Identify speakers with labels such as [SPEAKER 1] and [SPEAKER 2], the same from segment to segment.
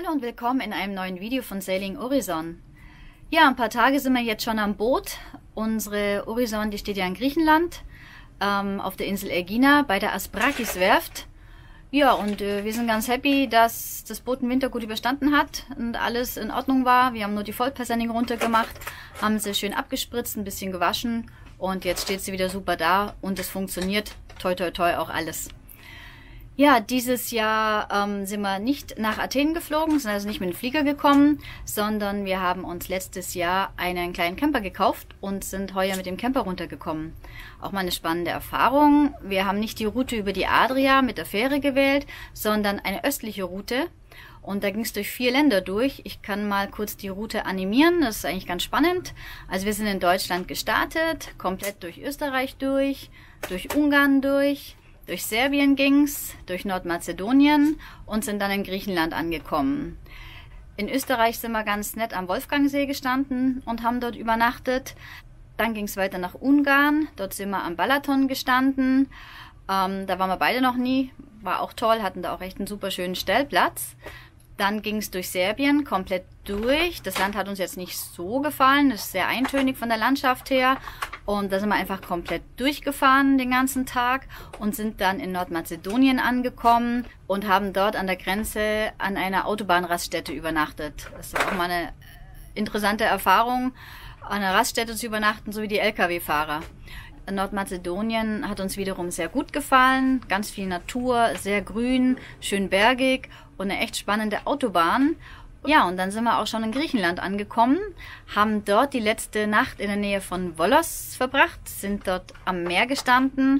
[SPEAKER 1] Hallo und willkommen in einem neuen Video von Sailing Orison. Ja, ein paar Tage sind wir jetzt schon am Boot. Unsere Orison, die steht ja in Griechenland, auf der Insel Aegina bei der Asprakis Werft. Ja, und wir sind ganz happy, dass das Boot den Winter gut überstanden hat und alles in Ordnung war. Wir haben nur die Vollpersending runtergemacht, haben sie schön abgespritzt, ein bisschen gewaschen und jetzt steht sie wieder super da und es funktioniert toi toi toi auch alles. Ja, dieses Jahr sind wir nicht nach Athen geflogen, sind also nicht mit dem Flieger gekommen, sondern wir haben uns letztes Jahr einen kleinen Camper gekauft und sind heuer mit dem Camper runtergekommen. Auch mal eine spannende Erfahrung. Wir haben nicht die Route über die Adria mit der Fähre gewählt, sondern eine östliche Route. Und da ging es durch 4 Länder durch. Ich kann mal kurz die Route animieren, das ist eigentlich ganz spannend. Also wir sind in Deutschland gestartet, komplett durch Österreich durch Ungarn durch Serbien ging's, durch Nordmazedonien und sind dann in Griechenland angekommen. In Österreich sind wir ganz nett am Wolfgangsee gestanden und haben dort übernachtet. Dann ging's weiter nach Ungarn, dort sind wir am Balaton gestanden. Da waren wir beide noch nie, war auch toll, hatten da auch echt einen super schönen Stellplatz. Dann ging's durch Serbien komplett durch. Das Land hat uns jetzt nicht so gefallen, das ist sehr eintönig von der Landschaft her. Und da sind wir einfach komplett durchgefahren den ganzen Tag und sind dann in Nordmazedonien angekommen und haben dort an der Grenze an einer Autobahnraststätte übernachtet. Das war auch mal eine interessante Erfahrung, an einer Raststätte zu übernachten, so wie die Lkw-Fahrer. Nordmazedonien hat uns wiederum sehr gut gefallen, ganz viel Natur, sehr grün, schön bergig und eine echt spannende Autobahn. Ja, und dann sind wir auch schon in Griechenland angekommen, haben dort die letzte Nacht in der Nähe von Volos verbracht, sind dort am Meer gestanden,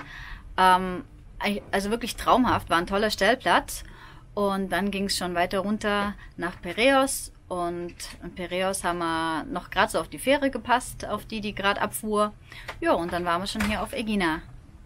[SPEAKER 1] also wirklich traumhaft, war ein toller Stellplatz. Und dann ging es schon weiter runter nach Piräus und in Piräus haben wir noch gerade so auf die Fähre gepasst, auf die gerade abfuhr. Ja, und dann waren wir schon hier auf Aegina.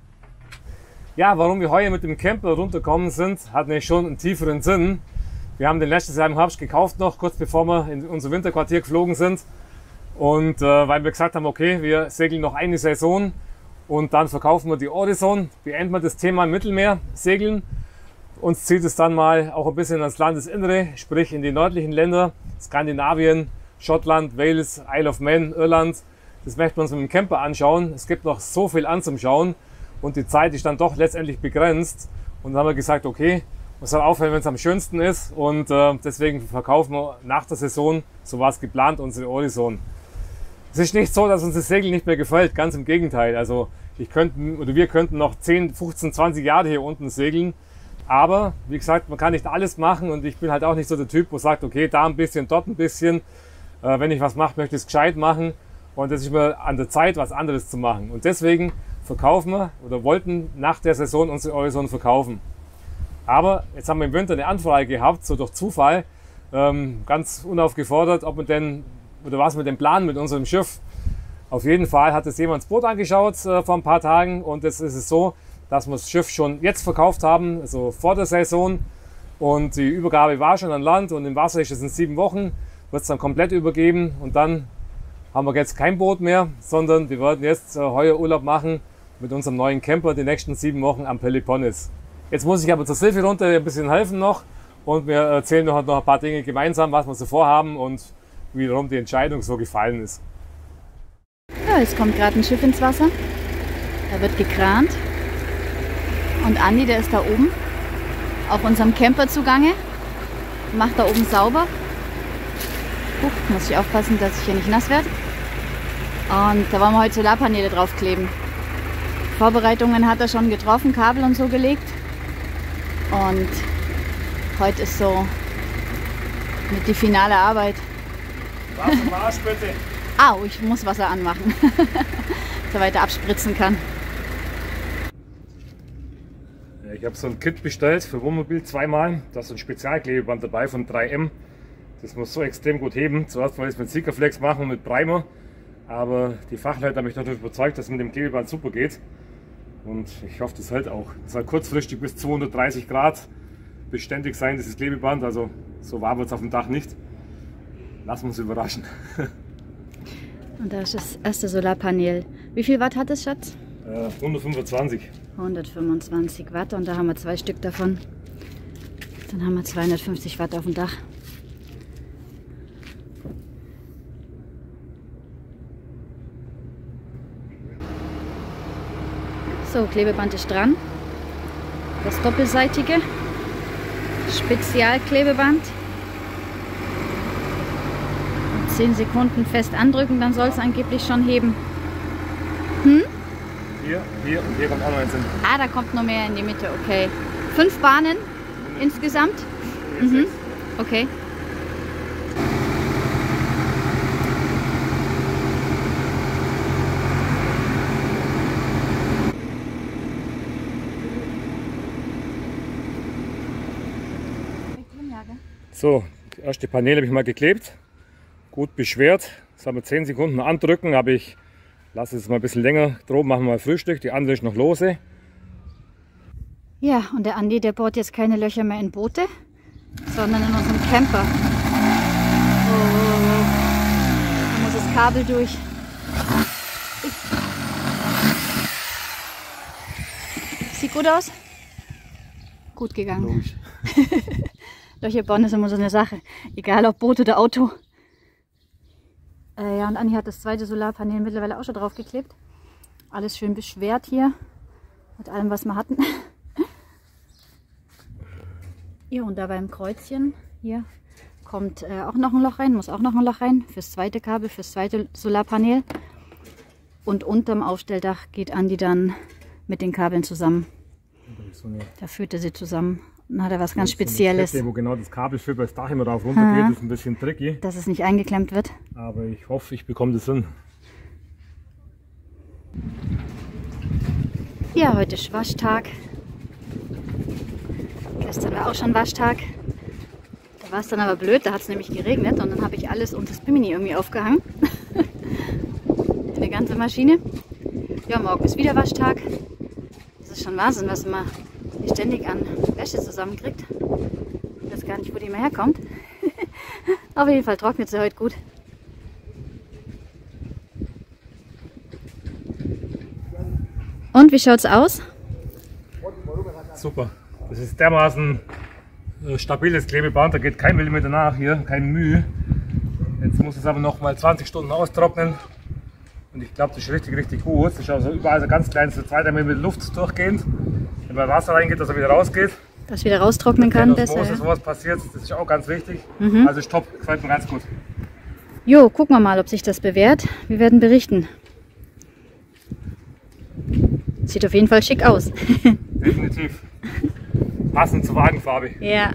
[SPEAKER 2] Ja, warum wir heuer mit dem Camper runtergekommen sind, hat nämlich schon einen tieferen Sinn. Wir haben den letztes Jahr im Herbst gekauft noch, kurz bevor wir in unser Winterquartier geflogen sind. Und weil wir gesagt haben, okay, wir segeln noch eine Saison und dann verkaufen wir die Orison, beenden wir das Thema im Mittelmeer, segeln. Uns zieht es dann mal auch ein bisschen ans Landesinnere, sprich in die nördlichen Länder, Skandinavien, Schottland, Wales, Isle of Man, Irland. Das möchten wir uns mit dem Camper anschauen. Es gibt noch so viel anzuschauen und die Zeit ist dann doch letztendlich begrenzt. Und dann haben wir gesagt, okay, man soll aufhören, wenn es am schönsten ist, und deswegen verkaufen wir nach der Saison, so war es geplant, unsere Orison. Es ist nicht so, dass uns das Segeln nicht mehr gefällt, ganz im Gegenteil. Also wir könnten noch 10, 15, 20 Jahre hier unten segeln, aber wie gesagt, man kann nicht alles machen und ich bin halt auch nicht so der Typ, wo sagt, okay, da ein bisschen, dort ein bisschen. Wenn ich was mache, möchte ich es gescheit machen und es ist mir an der Zeit, was anderes zu machen. Und deswegen verkaufen wir oder wollten nach der Saison unsere Orison verkaufen. Aber jetzt haben wir im Winter eine Anfrage gehabt, so durch Zufall, ganz unaufgefordert, ob wir denn, oder was wir denn planen mit unserem Schiff. Auf jeden Fall hat es jemand das Boot angeschaut vor ein paar Tagen und jetzt ist es so, dass wir das Schiff schon jetzt verkauft haben, also vor der Saison, und die Übergabe war schon an Land und im Wasser ist es in 7 Wochen, wird es dann komplett übergeben und dann haben wir jetzt kein Boot mehr, sondern wir werden jetzt heuer Urlaub machen mit unserem neuen Camper die nächsten 7 Wochen am Peloponnes. Jetzt muss ich aber zur Silvia runter ein bisschen helfen noch und wir erzählen noch ein paar Dinge gemeinsam, was wir so vorhaben und wiederum die Entscheidung so gefallen ist.
[SPEAKER 1] Ja, es kommt gerade ein Schiff ins Wasser, da wird gekrant und Andi, der ist da oben auf unserem Camper zugange, macht da oben sauber. Muss ich aufpassen, dass ich hier nicht nass werde. Und da wollen wir heute Solarpaneele draufkleben. Vorbereitungen hat er schon getroffen, Kabel und so gelegt. Und heute ist so mit die finale Arbeit.
[SPEAKER 2] Wasser im Arsch bitte.
[SPEAKER 1] Au, ich muss Wasser anmachen, dass er weiter abspritzen kann.
[SPEAKER 2] Ich habe so ein Kit bestellt für Wohnmobil zweimal. Da ist ein Spezialklebeband dabei von 3M. Das muss so extrem gut heben. Zuerst wollte ich es mit Sikaflex machen und mit Primer. Aber die Fachleute haben mich dadurch überzeugt, dass es mit dem Klebeband super geht. Und ich hoffe, das hält auch. Es soll kurzfristig bis 230 Grad beständig sein, dieses Klebeband. Also so warm wird es auf dem Dach nicht. Lassen wir uns überraschen.
[SPEAKER 1] Und da ist das erste Solarpanel. Wie viel Watt hat es, Schatz?
[SPEAKER 2] 125.
[SPEAKER 1] 125 Watt und da haben wir 2 Stück davon. Dann haben wir 250 Watt auf dem Dach. So, Klebeband ist dran. Das doppelseitige Spezialklebeband. 10 Sekunden fest andrücken, dann soll es angeblich schon heben. Hm?
[SPEAKER 2] Hier und hier kommt auch noch eins hin.
[SPEAKER 1] Ah, da kommt noch mehr in die Mitte, okay. 5 Bahnen insgesamt? Mhm. Okay.
[SPEAKER 2] So, die erste Paneele habe ich mal geklebt. Gut beschwert. Das haben wir 10 Sekunden andrücken, aber ich lasse es mal ein bisschen länger. Droben machen wir mal Frühstück, die andere ist noch lose.
[SPEAKER 1] Ja, und der Andi, der bohrt jetzt keine Löcher mehr in Boote, sondern in unserem Camper. Oh, da muss das Kabel durch. Sieht gut aus? Gut gegangen.
[SPEAKER 2] Logisch.
[SPEAKER 1] Löcher bohren ist immer so eine Sache. Egal ob Boot oder Auto. Ja, und Anni hat das zweite Solarpanel mittlerweile auch schon drauf geklebt. Alles schön beschwert hier. Mit allem, was wir hatten. Ja, und da beim Kreuzchen hier kommt auch noch ein Loch rein. Muss auch noch ein Loch rein. Fürs zweite Kabel, fürs zweite Solarpanel. Und unterm Aufstelldach geht Andi dann mit den Kabeln zusammen. Da führt er sie zusammen. Dann hat er was ganz Spezielles.
[SPEAKER 2] Kette, wo genau das Kabel führt, weil das Dach immer drauf runter geht, ist ein bisschen tricky.
[SPEAKER 1] Dass es nicht eingeklemmt wird.
[SPEAKER 2] Aber ich hoffe, ich bekomme das hin.
[SPEAKER 1] Ja, heute ist Waschtag. Gestern war auch schon Waschtag. Da war es dann aber blöd, da hat es nämlich geregnet und dann habe ich alles unter das Bimini irgendwie aufgehangen. Eine ganze Maschine. Ja, morgen ist wieder Waschtag. Das ist schon Wahnsinn, was man hier ständig an Wäsche zusammenkriegt. Ich weiß gar nicht, wo die mehr herkommt. Auf jeden Fall trocknet sie heute gut. Und wie schaut's aus?
[SPEAKER 2] Super. Das ist dermaßen stabiles Klebeband, da geht kein Millimeter nach hier, kein Mühe. Jetzt muss es aber noch mal 20 Stunden austrocknen. Und ich glaube, das ist richtig gut. Das ist also überall so ganz kleines, so 2 mm Luft durchgehend. Wenn mal Wasser reingeht, dass er wieder rausgeht.
[SPEAKER 1] Dass wieder raustrocknen kann, besser.
[SPEAKER 2] Wenn sowas passiert, das ist auch ganz wichtig. Also ist top, gefällt mir ganz gut.
[SPEAKER 1] Jo, gucken wir mal, ob sich das bewährt. Wir werden berichten. Sieht auf jeden Fall schick aus.
[SPEAKER 2] Definitiv. Passend zur Wagenfarbe.
[SPEAKER 1] Ja.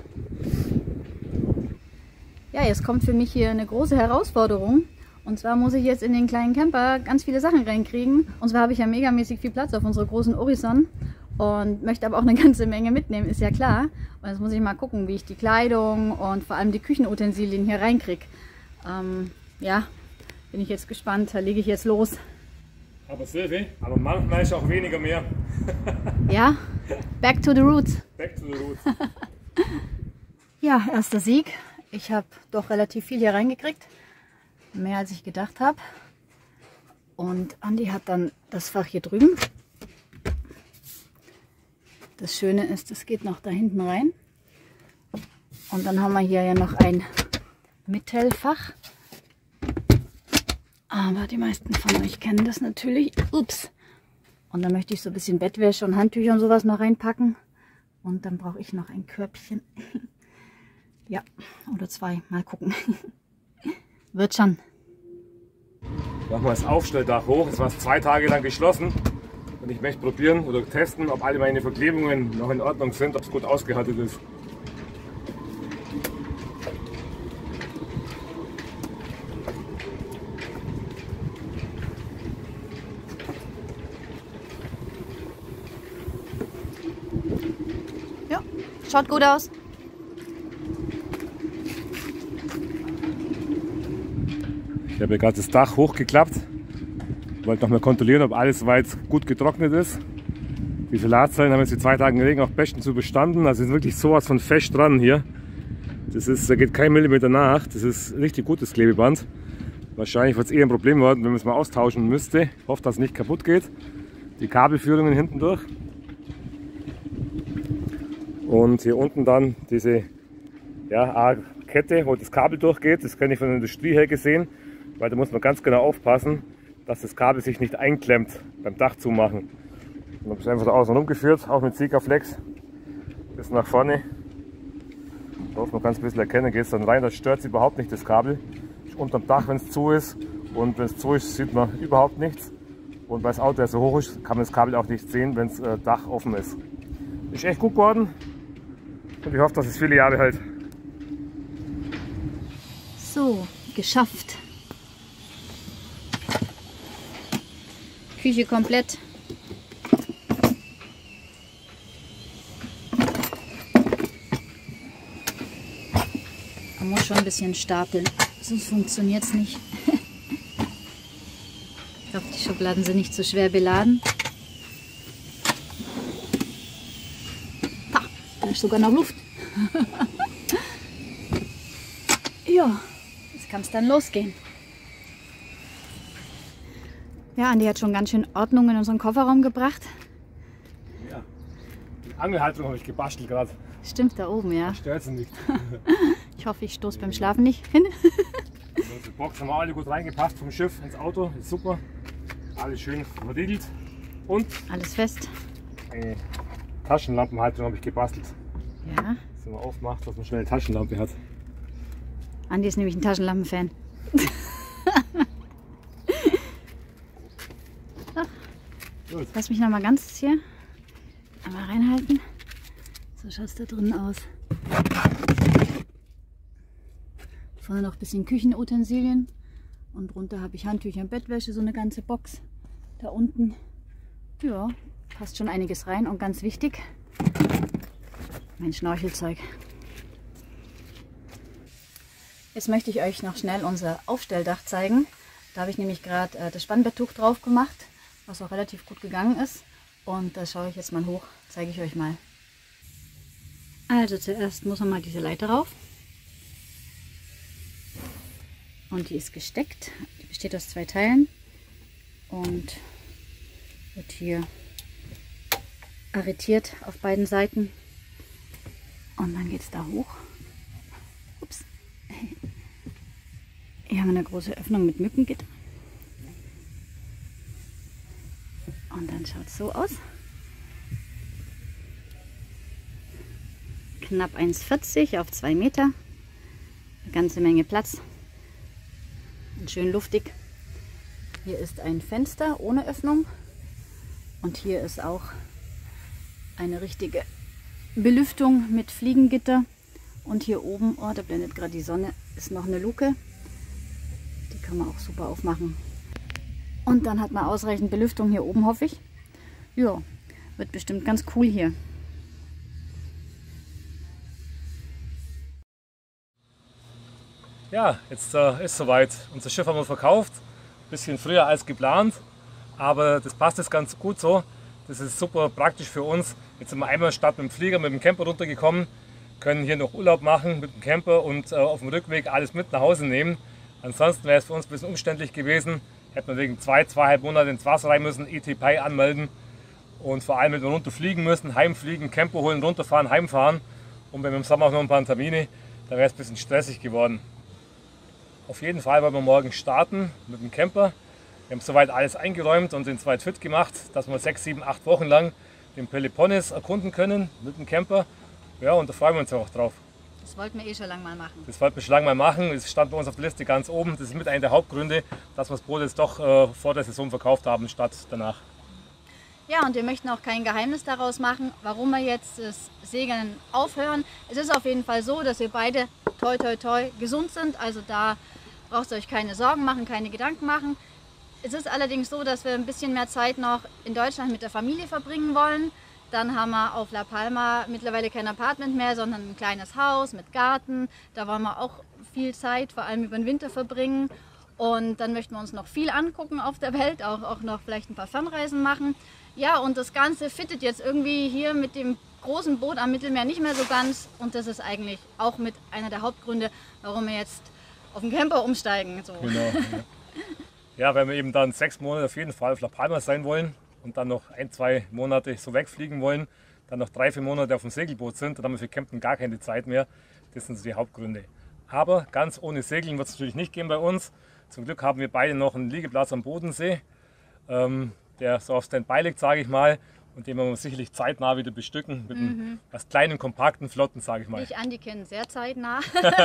[SPEAKER 1] Ja, jetzt kommt für mich hier eine große Herausforderung. Und zwar muss ich jetzt in den kleinen Camper ganz viele Sachen reinkriegen. Und zwar habe ich ja megamäßig viel Platz auf unserer großen Orison. Und möchte aber auch eine ganze Menge mitnehmen, ist ja klar. Und jetzt muss ich mal gucken, wie ich die Kleidung und vor allem die Küchenutensilien hier reinkriege. Ja, bin ich jetzt gespannt. Da lege ich jetzt los.
[SPEAKER 2] Aber Silvi, aber manchmal ist auch weniger mehr.
[SPEAKER 1] Ja, back to the roots.
[SPEAKER 2] Back to the roots.
[SPEAKER 1] Ja, erster Sieg. Ich habe doch relativ viel hier reingekriegt. Mehr als ich gedacht habe. Und Andi hat dann das Fach hier drüben. Das Schöne ist, es geht noch da hinten rein. Und dann haben wir hier ja noch ein Mittelfach. Aber die meisten von euch kennen das natürlich. Ups. Und dann möchte ich so ein bisschen Bettwäsche und Handtücher und sowas noch reinpacken. Und dann brauche ich noch ein Körbchen. Ja, oder 2. Mal gucken. Wird schon.
[SPEAKER 2] Machen wir das Aufstelldach hoch. Es war 2 Tage lang geschlossen. Und ich möchte probieren oder testen, ob alle meine Verklebungen noch in Ordnung sind, ob es gut ausgehärtet ist.
[SPEAKER 1] Ja, schaut gut aus.
[SPEAKER 2] Ich habe gerade das Dach hochgeklappt. Wollte noch mal kontrollieren, ob alles soweit gut getrocknet ist. Die Solarzellen haben jetzt die 2 Tage Regen auch bestens überstanden. Also sind wirklich sowas von fest dran hier. Da geht kein Millimeter nach. Das ist richtig gutes Klebeband. Wahrscheinlich wird es eher ein Problem werden, wenn man es mal austauschen müsste. Ich hoffe, dass es nicht kaputt geht. Die Kabelführungen hinten durch. Und hier unten dann diese Kette, wo das Kabel durchgeht. Das kann ich von der Industrie her gesehen. Weil da muss man ganz genau aufpassen, dass das Kabel sich nicht einklemmt beim Dach zumachen. Und habe es einfach da außen rumgeführt, auch mit Sikaflex bis nach vorne. Dort man kann es ein bisschen erkennen, geht es dann rein, das stört es überhaupt nicht, das Kabel. Unterm Dach, wenn es zu ist, und wenn es zu ist, sieht man überhaupt nichts. Und weil das Auto ja so hoch ist, kann man das Kabel auch nicht sehen, wenn das Dach offen ist. Ist echt gut geworden und ich hoffe, dass es viele Jahre hält.
[SPEAKER 1] So, geschafft. Küche komplett. Man muss schon ein bisschen stapeln, sonst funktioniert es nicht. Ich hoffe, die Schubladen sind nicht zu schwer beladen. Da ist sogar noch Luft. Ja, jetzt kann es dann losgehen. Ja, Andi hat schon ganz schön Ordnung in unseren Kofferraum gebracht.
[SPEAKER 2] Ja, die Angelhalterung habe ich gebastelt gerade.
[SPEAKER 1] Stimmt, da oben, ja.
[SPEAKER 2] Stört sie nicht.
[SPEAKER 1] Ich hoffe, ich stoße beim Schlafen nicht hin.
[SPEAKER 2] Unsere Box haben wir alle gut reingepasst vom Schiff ins Auto. Ist super. Alles schön verriegelt. Und
[SPEAKER 1] alles fest.
[SPEAKER 2] eine Taschenlampenhalterung habe ich gebastelt.
[SPEAKER 1] Ja.
[SPEAKER 2] Das haben wir aufgemacht, dass man schnell eine Taschenlampe hat.
[SPEAKER 1] Andi ist nämlich ein Taschenlampen-Fan. So, lass mich noch mal ganz hier einmal reinhalten. So schaut es da drinnen aus. Vorne noch ein bisschen Küchenutensilien. Und drunter habe ich Handtücher und Bettwäsche, so eine ganze Box. Da unten, ja, passt schon einiges rein. Und ganz wichtig, mein Schnorchelzeug. Jetzt möchte ich euch noch schnell unser Aufstelldach zeigen. Da habe ich nämlich gerade das Spannbetttuch drauf gemacht, was auch relativ gut gegangen ist. Und da schaue ich jetzt mal hoch, zeige ich euch mal. Also zuerst muss man mal diese Leiter rauf. Und die ist gesteckt. Die besteht aus 2 Teilen und wird hier arretiert auf beiden Seiten. Und dann geht es da hoch. Ups. Hier haben wir eine große Öffnung mit Mückengitter. Und dann schaut es so aus. Knapp 1,40 auf 2 Meter. Eine ganze Menge Platz. Und schön luftig. Hier ist ein Fenster ohne Öffnung. Und hier ist auch eine richtige Belüftung mit Fliegengitter. Und hier oben, oh, da blendet gerade die Sonne, ist noch eine Luke. Die kann man auch super aufmachen. Und dann hat man ausreichend Belüftung hier oben, hoffe ich. Ja, wird bestimmt ganz cool hier.
[SPEAKER 2] Ja, jetzt ist soweit. Unser Schiff haben wir verkauft. Ein bisschen früher als geplant. Aber das passt jetzt ganz gut so. Das ist super praktisch für uns. Jetzt sind wir einmal statt mit dem Flieger mit dem Camper runtergekommen. Können hier noch Urlaub machen mit dem Camper und auf dem Rückweg alles mit nach Hause nehmen. Ansonsten wäre es für uns ein bisschen umständlich gewesen. Hätte man wegen 2,5 Monate ins Wasser rein müssen, ET-Pay anmelden. Und vor allem, wenn wir runterfliegen müssen, heimfliegen, Camper holen, runterfahren, heimfahren. Und wenn wir im Sommer auch noch ein paar Termine, dann wäre es ein bisschen stressig geworden. Auf jeden Fall wollen wir morgen starten mit dem Camper. Wir haben soweit alles eingeräumt und sind soweit fit gemacht, dass wir 6, 7, 8 Wochen lang den Peloponnes erkunden können mit dem Camper. Ja, und da freuen wir uns auch drauf.
[SPEAKER 1] Das wollten wir eh schon lange mal machen.
[SPEAKER 2] Das wollten wir schon lange mal machen. Es stand bei uns auf der Liste ganz oben. Das ist mit einer der Hauptgründe, dass wir das Boot jetzt doch vor der Saison verkauft haben, statt danach.
[SPEAKER 1] Ja, und wir möchten auch kein Geheimnis daraus machen, warum wir jetzt das Segeln aufhören. Es ist auf jeden Fall so, dass wir beide toi toi toi gesund sind. Also da braucht ihr euch keine Sorgen machen, keine Gedanken machen. Es ist allerdings so, dass wir ein bisschen mehr Zeit noch in Deutschland mit der Familie verbringen wollen. Dann haben wir auf La Palma mittlerweile kein Apartment mehr, sondern ein kleines Haus mit Garten. Da wollen wir auch viel Zeit, vor allem über den Winter, verbringen. Und dann möchten wir uns noch viel angucken auf der Welt, auch noch vielleicht ein paar Fernreisen machen. Ja, und das Ganze fittet jetzt irgendwie hier mit dem großen Boot am Mittelmeer nicht mehr so ganz. Und das ist eigentlich auch mit einer der Hauptgründe, warum wir jetzt auf den Camper umsteigen. So.
[SPEAKER 2] Genau. Ja, wenn wir eben dann 6 Monate auf jeden Fall auf La Palma sein wollen und dann noch 1, 2 Monate so wegfliegen wollen, dann noch 3, 4 Monate auf dem Segelboot sind, dann haben wir für Campen gar keine Zeit mehr. Das sind so die Hauptgründe. Aber ganz ohne Segeln wird es natürlich nicht gehen bei uns. Zum Glück haben wir beide noch einen Liegeplatz am Bodensee, der so auf Standby liegt, sage ich mal. Und den werden wir sicherlich zeitnah wieder bestücken mit einem was kleinen, kompakten, flotten, sage ich mal.
[SPEAKER 1] Ich, Andi, kennen sehr zeitnah.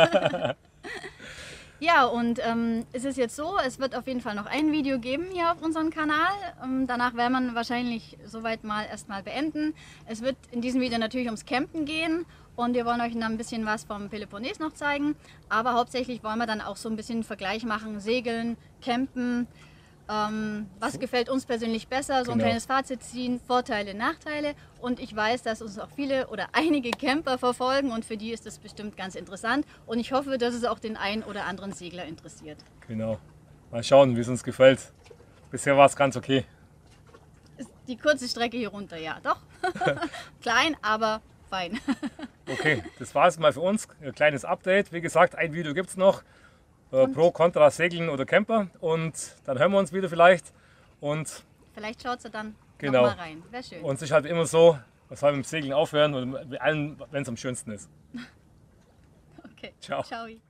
[SPEAKER 1] Ja, und es ist jetzt so, es wird auf jeden Fall noch ein Video geben hier auf unserem Kanal. Danach werden wir wahrscheinlich soweit mal erstmal beenden. Es wird in diesem Video natürlich ums Campen gehen und wir wollen euch dann ein bisschen was vom Peloponnes noch zeigen. Aber hauptsächlich wollen wir dann auch so ein bisschen einen Vergleich machen, Segeln, Campen. Was gefällt uns persönlich besser, so ein kleines Fazit ziehen, Vorteile, Nachteile. Und ich weiß, dass uns auch viele oder einige Camper verfolgen und für die ist das bestimmt ganz interessant. Und ich hoffe, dass es auch den einen oder anderen Segler interessiert.
[SPEAKER 2] Genau. Mal schauen, wie es uns gefällt. Bisher war es ganz okay.
[SPEAKER 1] Ist die kurze Strecke hier runter, ja, doch. Klein, aber fein.
[SPEAKER 2] Okay, das war es mal für uns. Ein kleines Update. Wie gesagt, ein Video gibt es noch. Pro, Contra, Segeln oder Camper. Und dann hören wir uns wieder vielleicht. Und
[SPEAKER 1] vielleicht schaut ihr dann
[SPEAKER 2] noch
[SPEAKER 1] mal rein. Wäre schön.
[SPEAKER 2] Und es ist halt immer so, man soll mit dem Segeln aufhören, wenn es am schönsten ist.
[SPEAKER 1] Okay,
[SPEAKER 2] ciao.
[SPEAKER 1] ciao.